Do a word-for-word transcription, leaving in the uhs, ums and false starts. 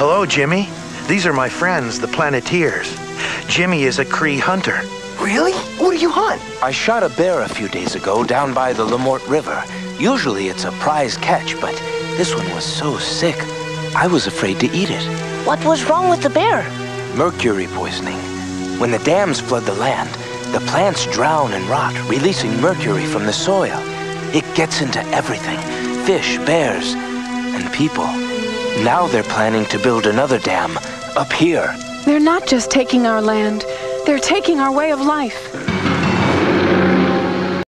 Hello, Jimmy. These are my friends, the Planeteers. Jimmy is a Cree hunter. Really? What do you hunt? I shot a bear a few days ago down by the Lamort River. Usually it's a prize catch, but this one was so sick, I was afraid to eat it. What was wrong with the bear? Mercury poisoning. When the dams flood the land, the plants drown and rot, releasing mercury from the soil. It gets into everything, fish, bears, and people. Now they're planning to build another dam up here. They're not just taking our land, they're taking our way of life.